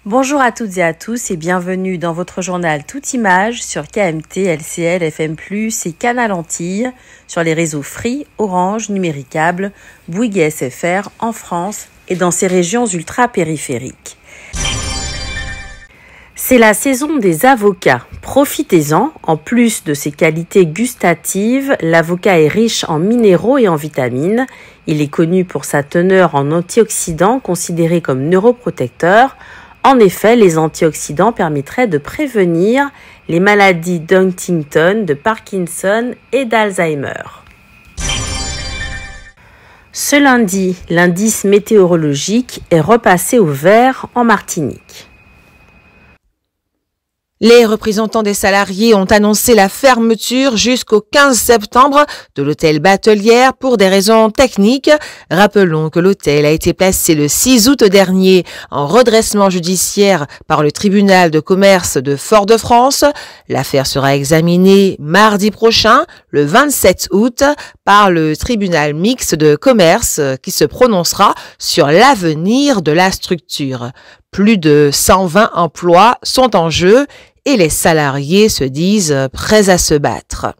Bonjour à toutes et à tous et bienvenue dans votre journal Toute Image sur KMT, LCL, FM+, et Canal Antilles, sur les réseaux Free, Orange, Numéricable, Bouygues SFR en France et dans ces régions ultra-périphériques. C'est la saison des avocats. Profitez-en. En plus de ses qualités gustatives, l'avocat est riche en minéraux et en vitamines. Il est connu pour sa teneur en antioxydants considérés comme neuroprotecteurs. En effet, les antioxydants permettraient de prévenir les maladies d'Huntington, de Parkinson et d'Alzheimer. Ce lundi, l'indice météorologique est repassé au vert en Martinique. Les représentants des salariés ont annoncé la fermeture jusqu'au 15 septembre de l'hôtel Batelière pour des raisons techniques. Rappelons que l'hôtel a été placé le 6 août dernier en redressement judiciaire par le tribunal de commerce de Fort-de-France. L'affaire sera examinée mardi prochain, le 27 août, par le tribunal mixte de commerce qui se prononcera sur l'avenir de la structure. Plus de 120 emplois sont en jeu et les salariés se disent prêts à se battre.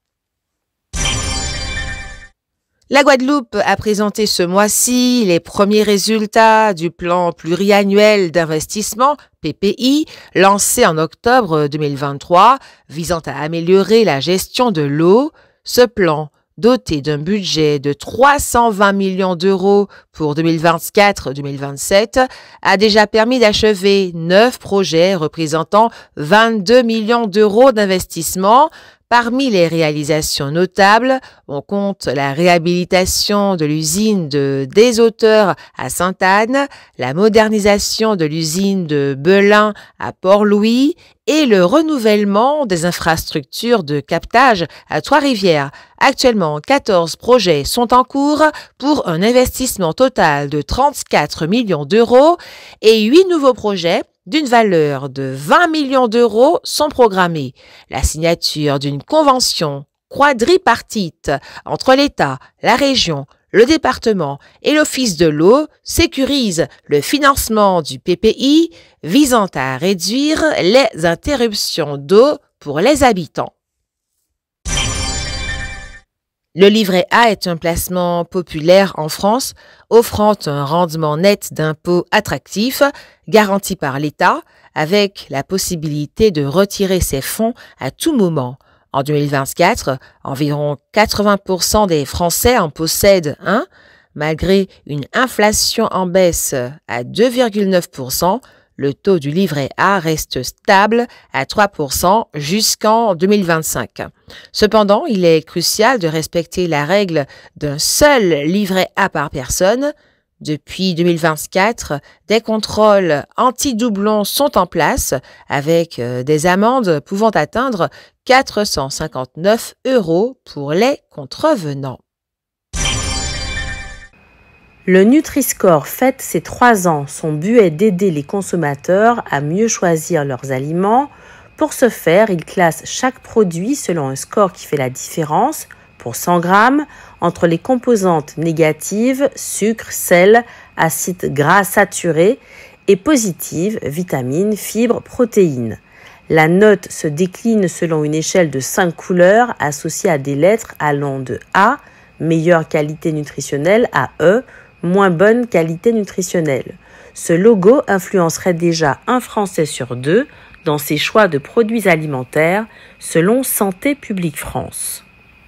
La Guadeloupe a présenté ce mois-ci les premiers résultats du plan pluriannuel d'investissement, PPI, lancé en octobre 2023, visant à améliorer la gestion de l'eau. Ce plan, doté d'un budget de 320 millions d'euros pour 2024-2027, a déjà permis d'achever 9 projets représentant 22 millions d'euros d'investissement. Parmi les réalisations notables, on compte la réhabilitation de l'usine de Deshauteurs à Sainte-Anne, la modernisation de l'usine de Belin à Port-Louis et le renouvellement des infrastructures de captage à Trois-Rivières. Actuellement, 14 projets sont en cours pour un investissement total de 34 millions d'euros et 8 nouveaux projets d'une valeur de 20 millions d'euros sont programmés. La signature d'une convention quadripartite entre l'État, la région, le département et l'Office de l'eau sécurise le financement du PPI visant à réduire les interruptions d'eau pour les habitants. Le livret A est un placement populaire en France, offrant un rendement net d'impôt attractif, garanti par l'État, avec la possibilité de retirer ses fonds à tout moment. En 2024, environ 80% des Français en possèdent un. Malgré une inflation en baisse à 2,9%, le taux du livret A reste stable à 3% jusqu'en 2025. Cependant, il est crucial de respecter la règle d'un seul livret A par personne. Depuis 2024, des contrôles anti-doublons sont en place avec des amendes pouvant atteindre 459 € pour les contrevenants. Le Nutri-Score fête ses 3 ans. Son but est d'aider les consommateurs à mieux choisir leurs aliments. Pour ce faire, il classe chaque produit selon un score qui fait la différence, pour 100 grammes, entre les composantes négatives, sucre, sel, acides gras saturés, et positives, vitamines, fibres, protéines. La note se décline selon une échelle de 5 couleurs associées à des lettres allant de A, meilleure qualité nutritionnelle, à E, moins bonne qualité nutritionnelle. Ce logo influencerait déjà un Français sur 2 dans ses choix de produits alimentaires, selon Santé publique France.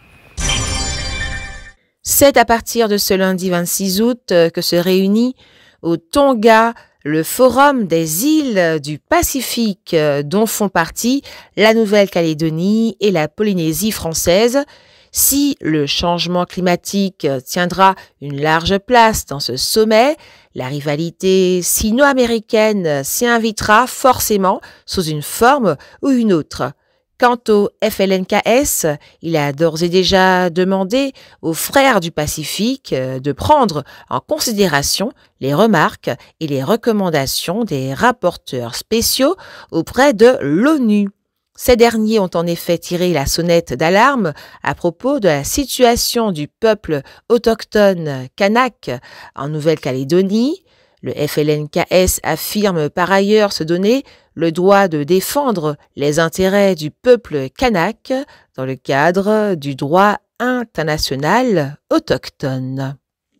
C'est à partir de ce lundi 26 août que se réunit au Tonga le Forum des îles du Pacifique, dont font partie la Nouvelle-Calédonie et la Polynésie française. Si le changement climatique tiendra une large place dans ce sommet, la rivalité sino-américaine s'y invitera forcément sous une forme ou une autre. Quant au FLNKS, il a d'ores et déjà demandé aux frères du Pacifique de prendre en considération les remarques et les recommandations des rapporteurs spéciaux auprès de l'ONU. Ces derniers ont en effet tiré la sonnette d'alarme à propos de la situation du peuple autochtone kanak en Nouvelle-Calédonie. Le FLNKS affirme par ailleurs se donner le droit de défendre les intérêts du peuple kanak dans le cadre du droit international autochtone.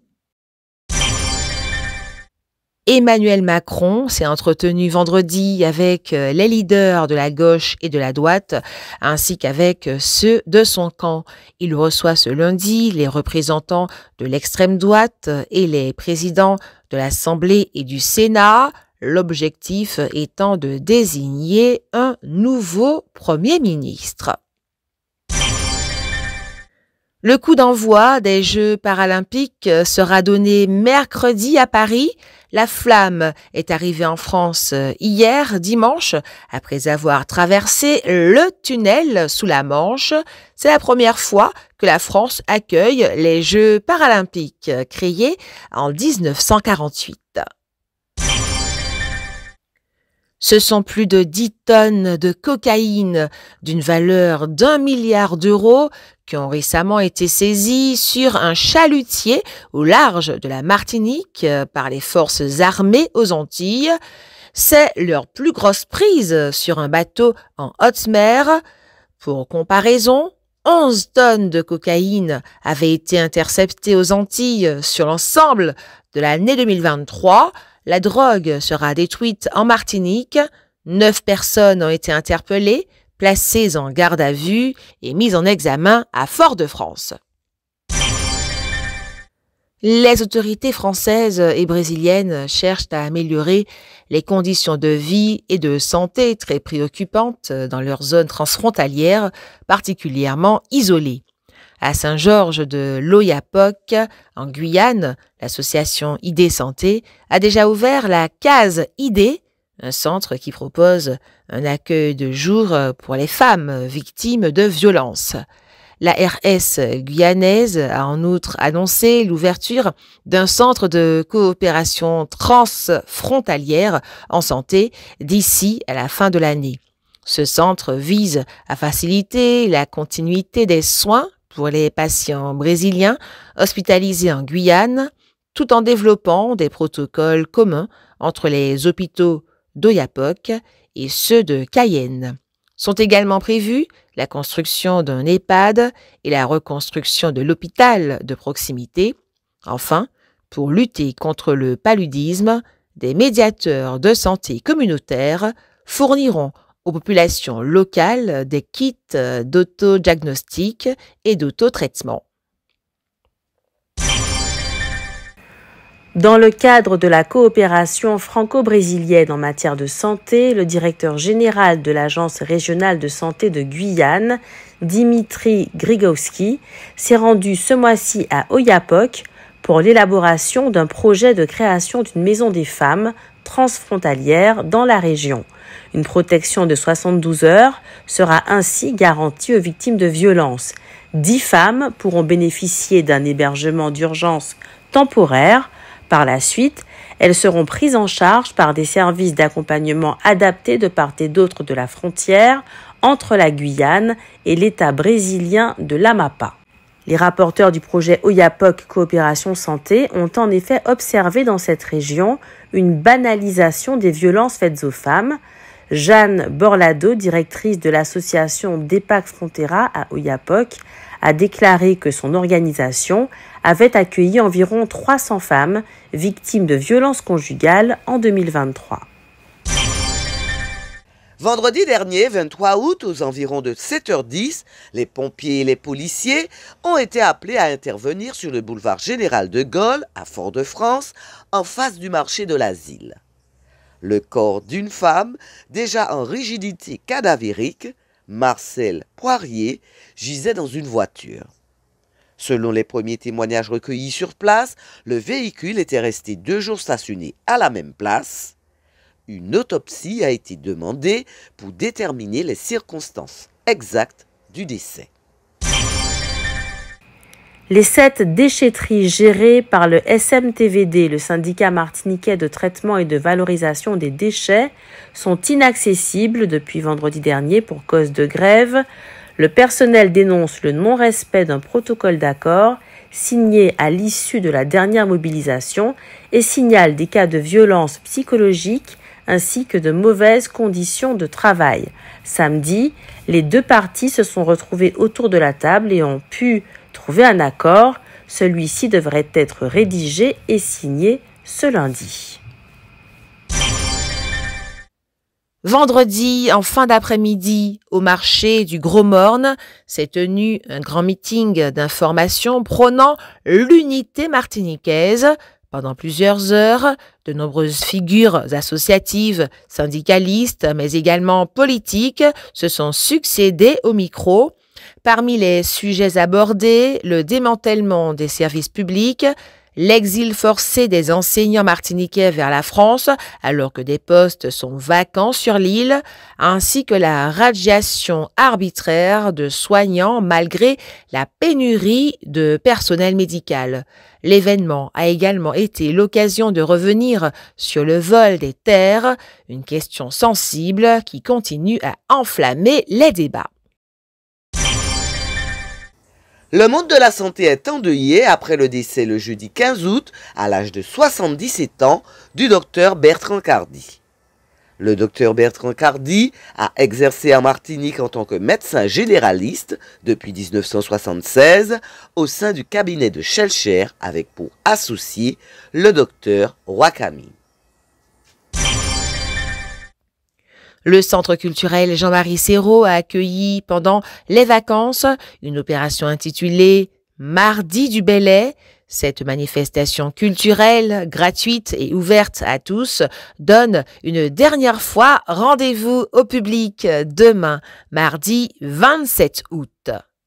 Emmanuel Macron s'est entretenu vendredi avec les leaders de la gauche et de la droite, ainsi qu'avec ceux de son camp. Il reçoit ce lundi les représentants de l'extrême droite et les présidents de l'Assemblée et du Sénat, l'objectif étant de désigner un nouveau Premier ministre. Le coup d'envoi des Jeux paralympiques sera donné mercredi à Paris. La flamme est arrivée en France hier, dimanche, après avoir traversé le tunnel sous la Manche. C'est la première fois que la France accueille les Jeux paralympiques, créés en 1948. Ce sont plus de 10 tonnes de cocaïne d'une valeur d'1 milliard d'euros qui ont récemment été saisies sur un chalutier au large de la Martinique par les forces armées aux Antilles. C'est leur plus grosse prise sur un bateau en haute mer. Pour comparaison, 11 tonnes de cocaïne avaient été interceptées aux Antilles sur l'ensemble de l'année 2023. La drogue sera détruite en Martinique. 9 personnes ont été interpellées, placées en garde à vue et mises en examen à Fort-de-France. Les autorités françaises et brésiliennes cherchent à améliorer les conditions de vie et de santé très préoccupantes dans leurs zones transfrontalières, particulièrement isolées. À Saint-Georges de l'Oyapock, en Guyane, l'association ID Santé a déjà ouvert la case ID, un centre qui propose un accueil de jour pour les femmes victimes de violences. La RS guyanaise a en outre annoncé l'ouverture d'un centre de coopération transfrontalière en santé d'ici à la fin de l'année. Ce centre vise à faciliter la continuité des soins pour les patients brésiliens hospitalisés en Guyane, tout en développant des protocoles communs entre les hôpitaux d'Oyapock et ceux de Cayenne. Sont également prévus la construction d'un EHPAD et la reconstruction de l'hôpital de proximité. Enfin, pour lutter contre le paludisme, des médiateurs de santé communautaires fourniront aux populations locales des kits d'autodiagnostic et d'autotraitement. Dans le cadre de la coopération franco-brésilienne en matière de santé, le directeur général de l'Agence régionale de santé de Guyane, Dimitri Grigowski, s'est rendu ce mois-ci à Oyapock pour l'élaboration d'un projet de création d'une maison des femmes transfrontalière dans la région. Une protection de 72 heures sera ainsi garantie aux victimes de violences. 10 femmes pourront bénéficier d'un hébergement d'urgence temporaire. Par la suite, elles seront prises en charge par des services d'accompagnement adaptés de part et d'autre de la frontière entre la Guyane et l'État brésilien de l'Amapá. Les rapporteurs du projet Oyapock Coopération Santé ont en effet observé dans cette région une banalisation des violences faites aux femmes. Jeanne Borlado, directrice de l'association DEPAC Frontera à Oyapock, a déclaré que son organisation avait accueilli environ 300 femmes victimes de violences conjugales en 2023. Vendredi dernier, 23 août, aux environs de 7h10, les pompiers et les policiers ont été appelés à intervenir sur le boulevard Général de Gaulle, à Fort-de-France, en face du marché de l'Asile. Le corps d'une femme, déjà en rigidité cadavérique, Marcel Poirier, gisait dans une voiture. Selon les premiers témoignages recueillis sur place, le véhicule était resté 2 jours stationné à la même place. Une autopsie a été demandée pour déterminer les circonstances exactes du décès. Les 7 déchetteries gérées par le SMTVD, le syndicat martiniquais de traitement et de valorisation des déchets, sont inaccessibles depuis vendredi dernier pour cause de grève. Le personnel dénonce le non-respect d'un protocole d'accord signé à l'issue de la dernière mobilisation et signale des cas de violence psychologique ainsi que de mauvaises conditions de travail. Samedi, les deux parties se sont retrouvées autour de la table et ont pu trouver un accord. Celui-ci devrait être rédigé et signé ce lundi. Vendredi, en fin d'après-midi, au marché du Gros Morne, s'est tenu un grand meeting d'information prônant l'unité martiniquaise. Pendant plusieurs heures, de nombreuses figures associatives, syndicalistes, mais également politiques, se sont succédées au micro. Parmi les sujets abordés, le démantèlement des services publics, l'exil forcé des enseignants martiniquais vers la France alors que des postes sont vacants sur l'île, ainsi que la radiation arbitraire de soignants malgré la pénurie de personnel médical. L'événement a également été l'occasion de revenir sur le vol des terres, une question sensible qui continue à enflammer les débats. Le monde de la santé est endeuillé après le décès le jeudi 15 août, à l'âge de 77 ans, du docteur Bertrand Cardy. Le docteur Bertrand Cardy a exercé en Martinique en tant que médecin généraliste depuis 1976 au sein du cabinet de Schellcher avec pour associé le docteur Roy Camille. Le centre culturel Jean-Marie Serrault a accueilli pendant les vacances une opération intitulée Mardi du Bellay. Cette manifestation culturelle, gratuite et ouverte à tous, donne une dernière fois rendez-vous au public demain, mardi 27 août.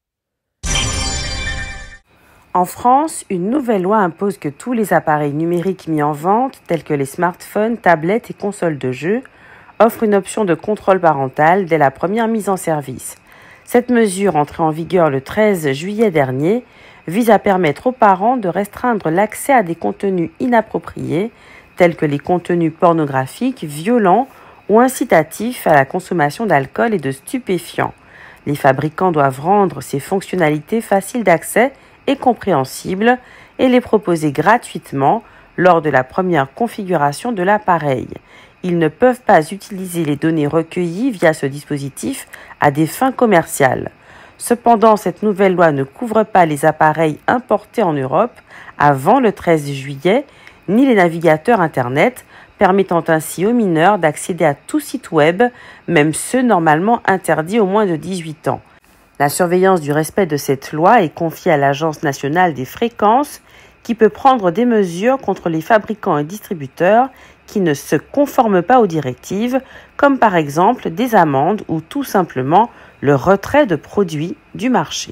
En France, une nouvelle loi impose que tous les appareils numériques mis en vente, tels que les smartphones, tablettes et consoles de jeux, offre une option de contrôle parental dès la première mise en service. Cette mesure, entrée en vigueur le 13 juillet dernier, vise à permettre aux parents de restreindre l'accès à des contenus inappropriés, tels que les contenus pornographiques, violents ou incitatifs à la consommation d'alcool et de stupéfiants. Les fabricants doivent rendre ces fonctionnalités faciles d'accès et compréhensibles et les proposer gratuitement lors de la première configuration de l'appareil. Ils ne peuvent pas utiliser les données recueillies via ce dispositif à des fins commerciales. Cependant, cette nouvelle loi ne couvre pas les appareils importés en Europe avant le 13 juillet, ni les navigateurs Internet, permettant ainsi aux mineurs d'accéder à tout site web, même ceux normalement interdits aux moins de 18 ans. La surveillance du respect de cette loi est confiée à l'Agence nationale des fréquences, qui peut prendre des mesures contre les fabricants et distributeurs qui ne se conforment pas aux directives, comme par exemple des amendes ou tout simplement le retrait de produits du marché.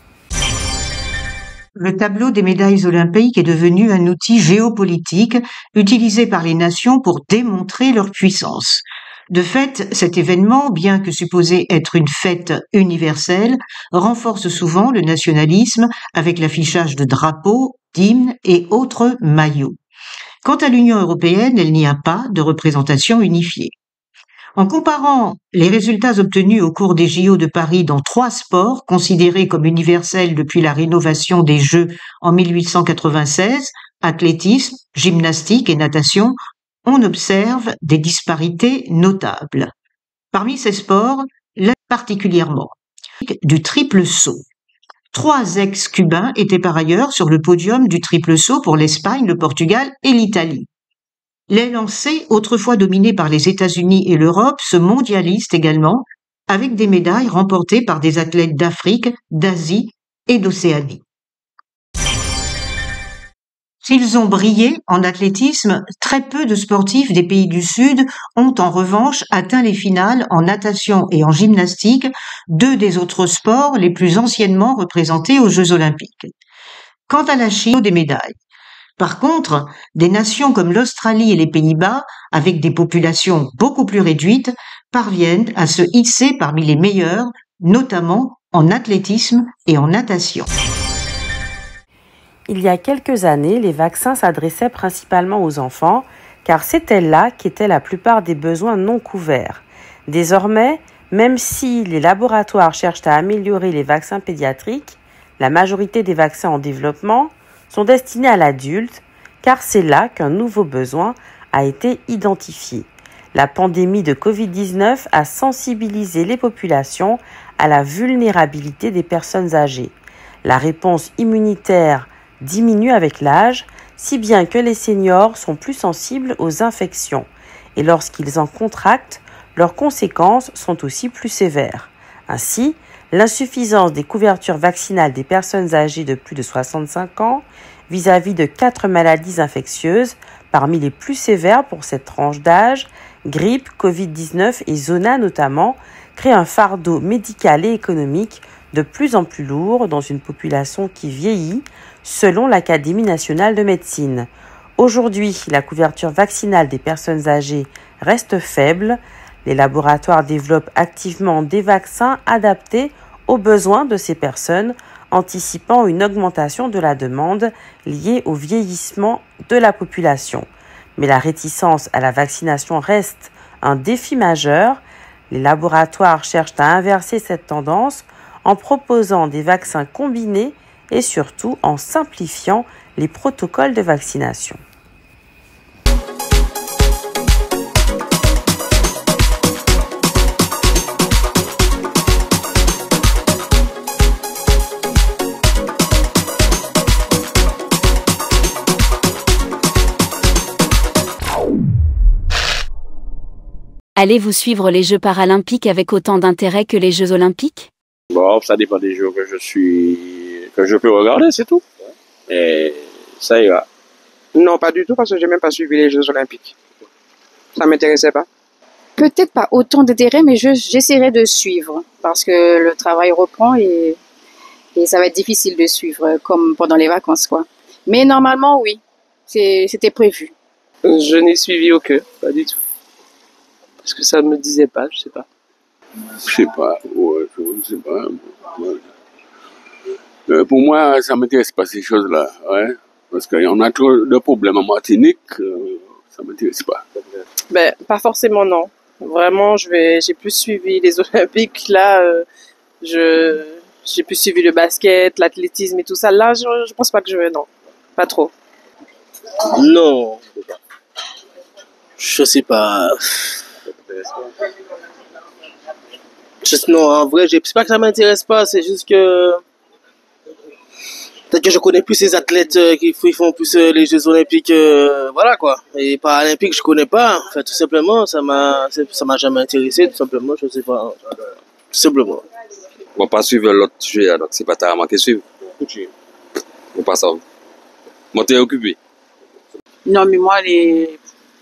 Le tableau des médailles olympiques est devenu un outil géopolitique utilisé par les nations pour démontrer leur puissance. De fait, cet événement, bien que supposé être une fête universelle, renforce souvent le nationalisme avec l'affichage de drapeaux, d'hymnes et autres maillots. Quant à l'Union européenne, il n'y a pas de représentation unifiée. En comparant les résultats obtenus au cours des JO de Paris dans 3 sports considérés comme universels depuis la rénovation des Jeux en 1896, athlétisme, gymnastique et natation, on observe des disparités notables. Parmi ces sports, l'un particulièrement du triple saut. 3 ex-cubains étaient par ailleurs sur le podium du triple saut pour l'Espagne, le Portugal et l'Italie. Les lancers, autrefois dominés par les États-Unis et l'Europe, se mondialisent également avec des médailles remportées par des athlètes d'Afrique, d'Asie et d'Océanie. S'ils ont brillé en athlétisme, très peu de sportifs des pays du Sud ont en revanche atteint les finales en natation et en gymnastique, 2 des autres sports les plus anciennement représentés aux Jeux olympiques. Quant à la Chine, des médailles. Par contre, des nations comme l'Australie et les Pays-Bas, avec des populations beaucoup plus réduites, parviennent à se hisser parmi les meilleurs, notamment en athlétisme et en natation. Il y a quelques années, les vaccins s'adressaient principalement aux enfants, car c'était là qu'étaient la plupart des besoins non couverts. Désormais, même si les laboratoires cherchent à améliorer les vaccins pédiatriques, La majorité des vaccins en développement sont destinés à l'adulte, car c'est là qu'un nouveau besoin a été identifié. La pandémie de Covid-19 a sensibilisé les populations à la vulnérabilité des personnes âgées. La réponse immunitaire diminue avec l'âge, si bien que les seniors sont plus sensibles aux infections. Et lorsqu'ils en contractent, leurs conséquences sont aussi plus sévères. Ainsi, l'insuffisance des couvertures vaccinales des personnes âgées de plus de 65 ans vis-à-vis de 4 maladies infectieuses, parmi les plus sévères pour cette tranche d'âge, grippe, Covid-19 et Zona notamment, crée un fardeau médical et économique de plus en plus lourd dans une population qui vieillit, selon l'Académie nationale de médecine. Aujourd'hui, la couverture vaccinale des personnes âgées reste faible. Les laboratoires développent activement des vaccins adaptés aux besoins de ces personnes, anticipant une augmentation de la demande liée au vieillissement de la population. Mais la réticence à la vaccination reste un défi majeur. Les laboratoires cherchent à inverser cette tendance en proposant des vaccins combinés et surtout en simplifiant les protocoles de vaccination. Allez-vous suivre les Jeux paralympiques avec autant d'intérêt que les Jeux olympiques? Bon, ça dépend des jeux que je peux regarder, c'est tout. Et ça ira. Non, pas du tout, parce que j'ai même pas suivi les Jeux olympiques. Ça m'intéressait pas. Peut-être pas autant d'intérêt, mais j'essaierai de suivre, parce que le travail reprend et ça va être difficile de suivre, comme pendant les vacances, quoi. Mais normalement, oui, c'était prévu. Je n'ai suivi aucun, pas du tout. Parce que ça me disait pas, je sais pas. Je sais pas, ouais, je ne sais pas. Ouais. Pour moi, ça m'intéresse pas ces choses-là, ouais. Parce qu'il y en a trop de problèmes en Martinique, ça m'intéresse pas. Ben, pas forcément, non. Vraiment, j'ai plus suivi les Olympiques. Là, j'ai plus suivi le basket, l'athlétisme et tout ça. Là, je pense pas que non. Pas trop. Non. Je sais pas. Non, en vrai, c'est pas que ça m'intéresse pas, c'est juste que peut-être que je connais plus ces athlètes qui font plus les Jeux Olympiques, voilà quoi. Et Paralympiques, je connais pas. En fait, tout simplement, ça m'a jamais intéressé, tout simplement, je sais pas. Tout simplement. On va pas suivre l'autre sujet, donc c'est pas ta manqué suivre. On passe à vous. Moi, t'es occupé. Non, mais moi, les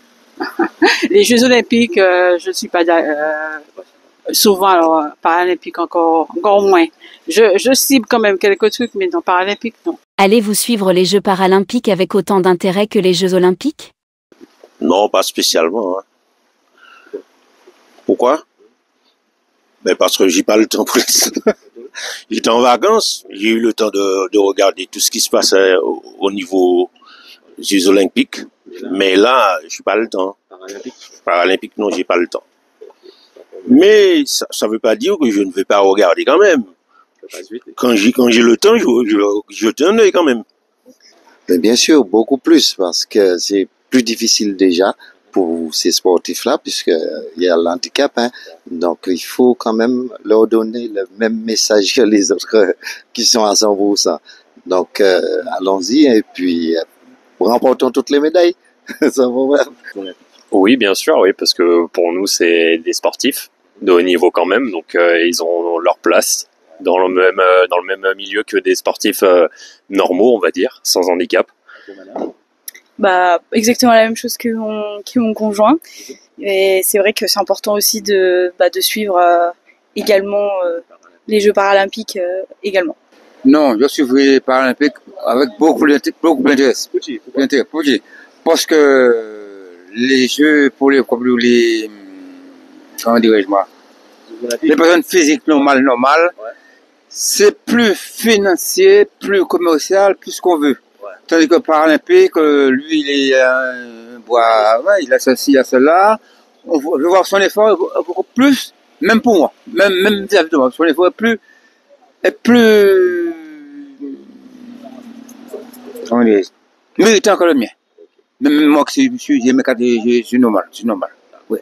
Jeux Olympiques, je suis pas souvent, alors Paralympiques encore moins. Je cible quand même quelques trucs, mais dans Paralympiques, non. Allez-vous suivre les Jeux paralympiques avec autant d'intérêt que les Jeux olympiques? Non, pas spécialement. Hein. Pourquoi? Ben parce que j'ai pas le temps pour l'instant. J'étais en vacances, j'ai eu le temps de regarder tout ce qui se passait au niveau des Jeux olympiques. Mais là, j'ai pas le temps. Paralympique, non, j'ai pas le temps. Mais ça veut pas dire que je ne vais pas regarder quand même. Quand j'ai le temps, je jette un œil quand même. Mais bien sûr, beaucoup plus, parce que c'est plus difficile déjà pour ces sportifs-là, puisqu'il y a l'handicap, hein. Donc il faut quand même leur donner le même message que les autres qui sont à 100%. Donc allons-y et puis remportons toutes les médailles. Ça va. Oui, bien sûr, oui, parce que pour nous, c'est des sportifs de haut niveau quand même, donc ils ont leur place dans le même milieu que des sportifs normaux, on va dire, sans handicap. Bah, exactement la même chose que mon conjoint. Et c'est vrai que c'est important aussi de suivre également les Jeux paralympiques également. Non, je suivrai les Paralympiques avec beaucoup d'intérêt. Parce que les Jeux pour les comment dirais-je moi, les personnes physiques normales, c'est plus financier, plus commercial, plus ce qu'on veut. Tandis que Paralympique, lui, il est, il a ceci, il a cela. On veut voir son effort beaucoup plus, même pour moi, même directement, son effort est plus On est mérite encore le mien. Même moi que j'ai mes cartes, je suis normal, Oui.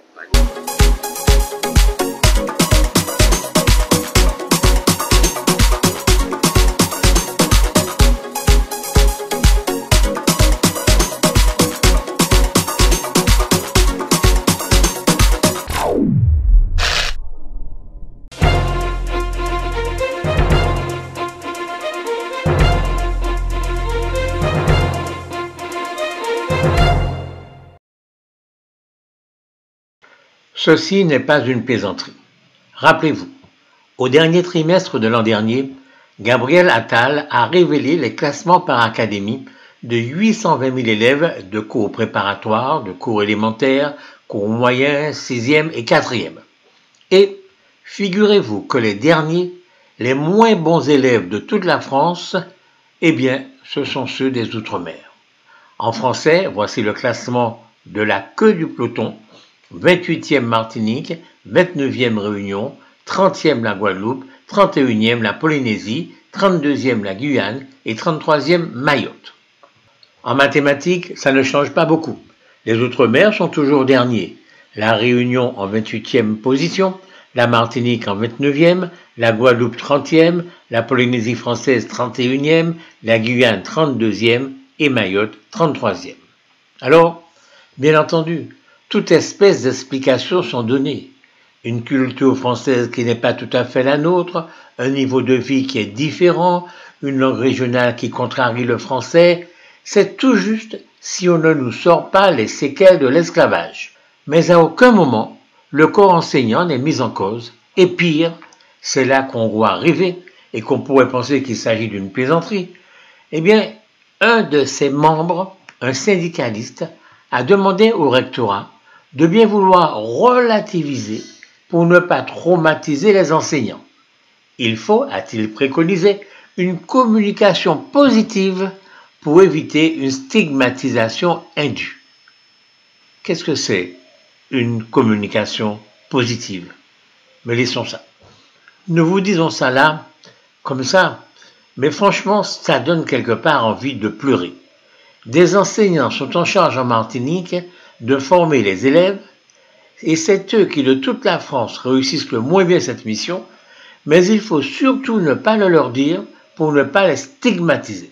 Ceci n'est pas une plaisanterie. Rappelez-vous, au dernier trimestre de l'an dernier, Gabriel Attal a révélé les classements par académie de 820 000 élèves de cours préparatoires, de cours élémentaires, cours moyens, 6e et 4e. Et figurez-vous que les derniers, les moins bons élèves de toute la France, eh bien, ce sont ceux des Outre-mer. En français, voici le classement de la queue du peloton: 28e Martinique, 29e Réunion, 30e la Guadeloupe, 31e la Polynésie, 32e la Guyane et 33e Mayotte. En mathématiques, ça ne change pas beaucoup. Les Outre-mer sont toujours derniers. La Réunion en 28e position, la Martinique en 29e, la Guadeloupe 30e, la Polynésie française 31e, la Guyane 32e et Mayotte 33e. Alors, bien entendu, toute espèce d'explications sont données. Une culture française qui n'est pas tout à fait la nôtre, un niveau de vie qui est différent, une langue régionale qui contrarie le français, c'est tout juste si on ne nous sort pas les séquelles de l'esclavage. Mais à aucun moment, le corps enseignant n'est mis en cause, et pire, c'est là qu'on voit rêver et qu'on pourrait penser qu'il s'agit d'une plaisanterie. Eh bien, un de ses membres, un syndicaliste, a demandé au rectorat de bien vouloir relativiser pour ne pas traumatiser les enseignants. Il faut, a-t-il préconisé, une communication positive pour éviter une stigmatisation indue. Qu'est-ce que c'est une communication positive? Mais laissons ça. Nous vous disons ça là, comme ça, mais franchement, ça donne quelque part envie de pleurer. Des enseignants sont en charge en Martinique de former les élèves, et c'est eux qui de toute la France réussissent le moins bien cette mission, mais il faut surtout ne pas le leur dire pour ne pas les stigmatiser.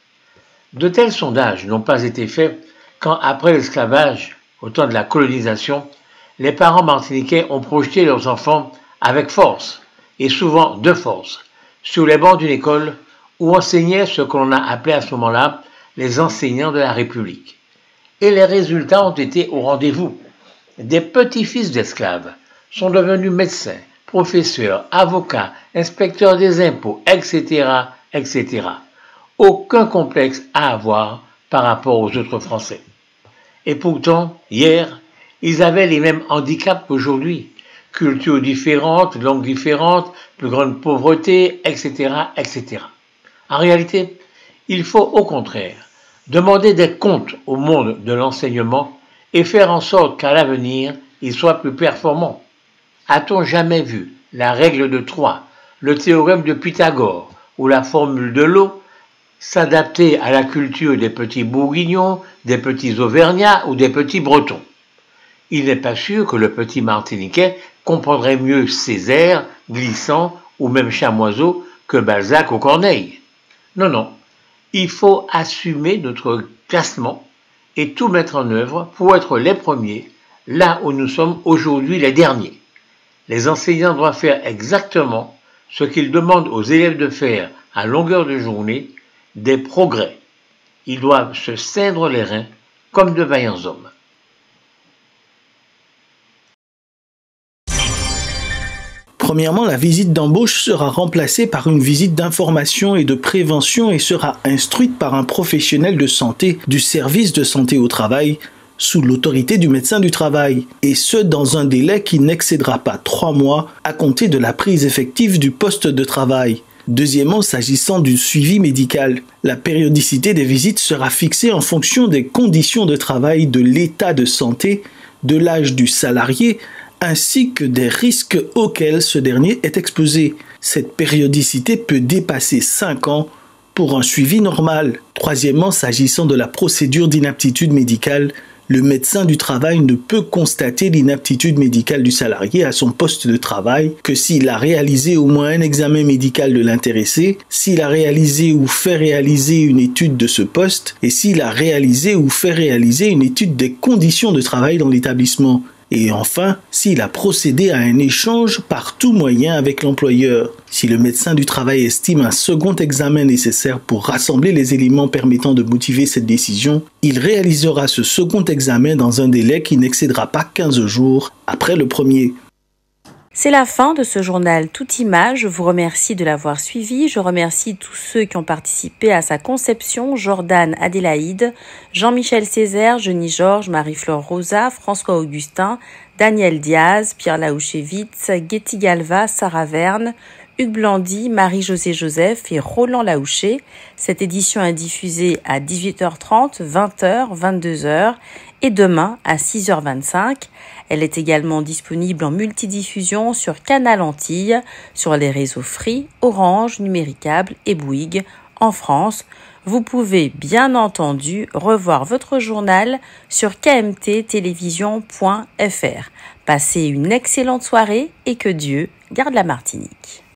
De tels sondages n'ont pas été faits quand, après l'esclavage, au temps de la colonisation, les parents martiniquais ont projeté leurs enfants avec force, et souvent de force, sur les bancs d'une école où enseignaient ce que l'on a appelé à ce moment-là les enseignants de la République. Et les résultats ont été au rendez-vous. Des petits-fils d'esclaves sont devenus médecins, professeurs, avocats, inspecteurs des impôts, etc., etc. Aucun complexe à avoir par rapport aux autres Français. Et pourtant, hier, ils avaient les mêmes handicaps qu'aujourd'hui. Cultures différentes, langues différentes, plus grande pauvreté, etc., etc. En réalité, il faut au contraire demander des comptes au monde de l'enseignement et faire en sorte qu'à l'avenir, il soit plus performant. A-t-on jamais vu la règle de 3, le théorème de Pythagore ou la formule de l'eau s'adapter à la culture des petits Bourguignons, des petits Auvergnats ou des petits Bretons? Il n'est pas sûr que le petit Martiniquais comprendrait mieux Césaire, Glissant ou même Chamoiseau que Balzac ou Corneille. Non, non, il faut assumer notre classement et tout mettre en œuvre pour être les premiers, là où nous sommes aujourd'hui les derniers. Les enseignants doivent faire exactement ce qu'ils demandent aux élèves de faire à longueur de journée, des progrès. Ils doivent se ceindre les reins comme de vaillants hommes. Premièrement, la visite d'embauche sera remplacée par une visite d'information et de prévention et sera instruite par un professionnel de santé du service de santé au travail sous l'autorité du médecin du travail, et ce dans un délai qui n'excédera pas 3 mois à compter de la prise effective du poste de travail. Deuxièmement, s'agissant du suivi médical, la périodicité des visites sera fixée en fonction des conditions de travail, de l'état de santé, de l'âge du salarié, ainsi que des risques auxquels ce dernier est exposé. Cette périodicité peut dépasser 5 ans pour un suivi normal. Troisièmement, s'agissant de la procédure d'inaptitude médicale, le médecin du travail ne peut constater l'inaptitude médicale du salarié à son poste de travail que s'il a réalisé au moins un examen médical de l'intéressé, s'il a réalisé ou fait réaliser une étude de ce poste et s'il a réalisé ou fait réaliser une étude des conditions de travail dans l'établissement. Et enfin, s'il a procédé à un échange par tout moyen avec l'employeur. Si le médecin du travail estime un second examen nécessaire pour rassembler les éléments permettant de motiver cette décision, il réalisera ce second examen dans un délai qui n'excédera pas 15 jours après le premier. C'est la fin de ce journal Toute Image. Je vous remercie de l'avoir suivi. Je remercie tous ceux qui ont participé à sa conception. Jordan Adélaïde, Jean-Michel Césaire, Jenny Georges, Marie-Flore Rosa, François Augustin, Daniel Diaz, Pierre Laouchevitz, Getty Galva, Sarah Verne, Hugues Blandy, Marie-Josée Joseph et Roland Laouché. Cette édition est diffusée à 18h30, 20h, 22h et demain à 6h25. Elle est également disponible en multidiffusion sur Canal Antilles, sur les réseaux Free, Orange, Numéricable et Bouygues en France. Vous pouvez bien entendu revoir votre journal sur kmttélévision.fr. Passez une excellente soirée et que Dieu garde la Martinique.